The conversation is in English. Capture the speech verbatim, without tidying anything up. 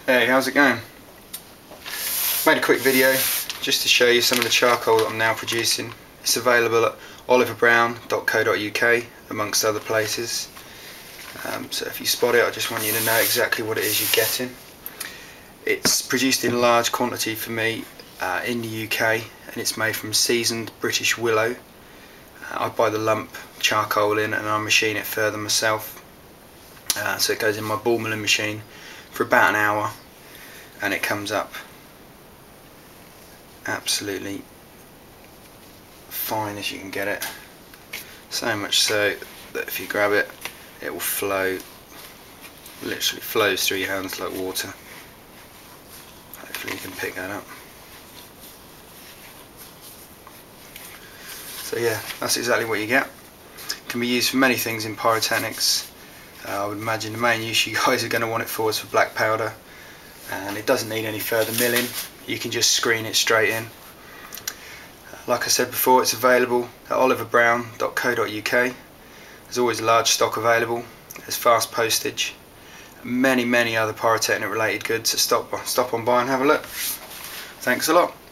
Hey, how's it going? Made a quick video just to show you some of the charcoal that I'm now producing. It's available at oliverbrown dot co dot U K amongst other places. Um, so if you spot it, I just want you to know exactly what it is you're getting. It's produced in large quantity for me uh, in the U K, and it's made from seasoned British willow. Uh, I buy the lump charcoal in and I machine it further myself. Uh, so it goes in my ball milling machine for about an hour and it comes up absolutely fine as you can get it. So much so that if you grab it, it will flow, literally flows through your hands like water. Hopefully you can pick that up. So yeah, that's exactly what you get. It can be used for many things in pyrotechnics. Uh, I would imagine the main use you guys are going to want it for is for black powder, and it doesn't need any further milling. You can just screen it straight in. Like I said before, it's available at oliverbrown dot co dot U K. There's always a large stock available. There's fast postage. Many, many other pyrotechnic related goods, so stop, stop on by and have a look. Thanks a lot.